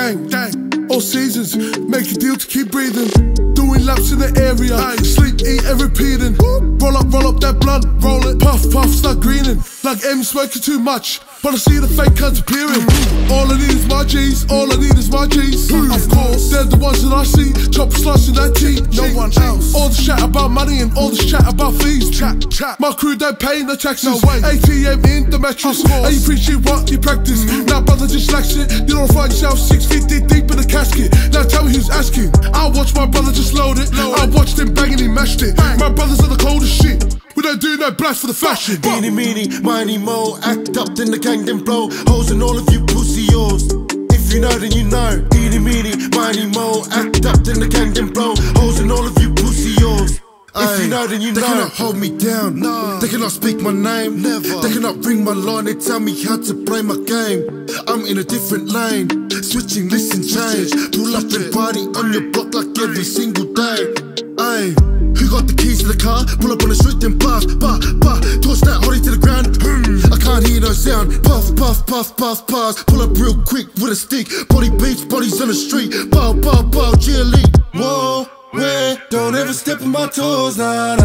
gang, all seasons, make a deal to keep breathing. Doing laps in the area, sleep, eat and repeating. Roll up that blunt, roll it, puff, start greening. Like M smoking too much, but I see the fake cunts appearing. All I need is my G's, all I need is my G's. Of course, they're the ones that I see, chop slicing that tea. No one else. All the chat about money and all this chat about fees. Chat. My crew don't pay no taxes. No way. ATM in the mattress. And you preach it what you practice. Now brother just lacks it. You don't find yourself 6 feet deep in the casket. Now tell me who's asking. I watched my brother just load it. I watched him bang and he mashed it. My brothers are the coldest shit. We don't do no blast for the fashion. Eeny, meeny, miny, mo. Act up, then the gang, then blow holes in all of you pussy yours. If you know, then you know. Eeny, meeny, miny, mo. Act up, then the gang, then blow holes in all of you pussy yours. If you know, then you know. They cannot hold me down. No. They cannot speak my name. Never. They cannot ring my line. They tell me how to play my game. I'm in a different lane. Switching, listen, change. Pull up and party on your block like every single day. Ay. Who got the keys to the car? Pull up on the street then pass. Toss that hottie to the ground. I can't hear no sound. Puff, pass. Pull up real quick with a stick. Body beats, bodies on the street. Bow, cheerlead. Whoa, where? Don't ever step on my toes, nah.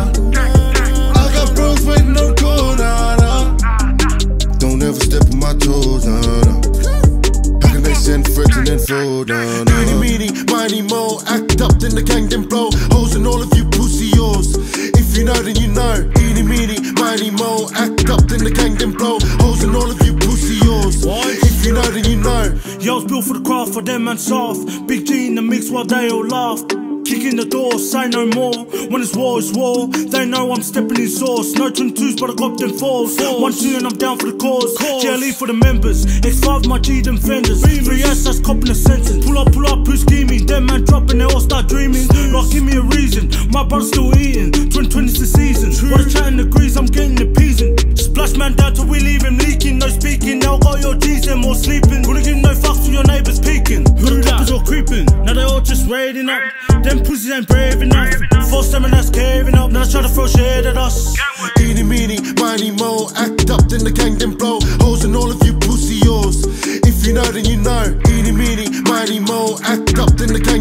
I got bros waiting on call, nah. Don't ever step on my toes, nah. How can they send threats and then fold, nah. Eeny, meeny, miny, mo. Act up, then the gang, then blow holes in all of you pussy yours. If you know, then you know. Eeny, meeny, miny, mo. Act up, then the gang, then blow holes in all of you pussy yours. If you know, then you know. Yo, it's built for the craft, for them and soft. Big G in the mix while they all laugh. Kicking the door, say no more. When it's war, it's war. They know I'm stepping in sauce. No 22s, but I got them 4s. 1, 2 and I'm down for the cause. GLE for the members. X5 my G them fenders. 3S that's copping a sentence. Pull up, who's scheming? Them man dropping, they all start dreaming. Like give me a reason. My brother's still eating. 2020's the season. What a chatting degrees, I'm getting the peasing. Splash man down till we leave him leaking. No speaking, now got your G's, them all sleeping. Couldn't give no fucks to your neighbours peeking. Who the coppers all creeping. Now they all just waiting up. Them pussies ain't brave enough. Force them and that's caving up. Now they try to throw shade at us. Eeny, meeny, miny, mo. Act up, then the gang, then blow holes in all of you pussy yours. If you know, then you know. Eeny, meeny, miny, mo. Act up, then the gang,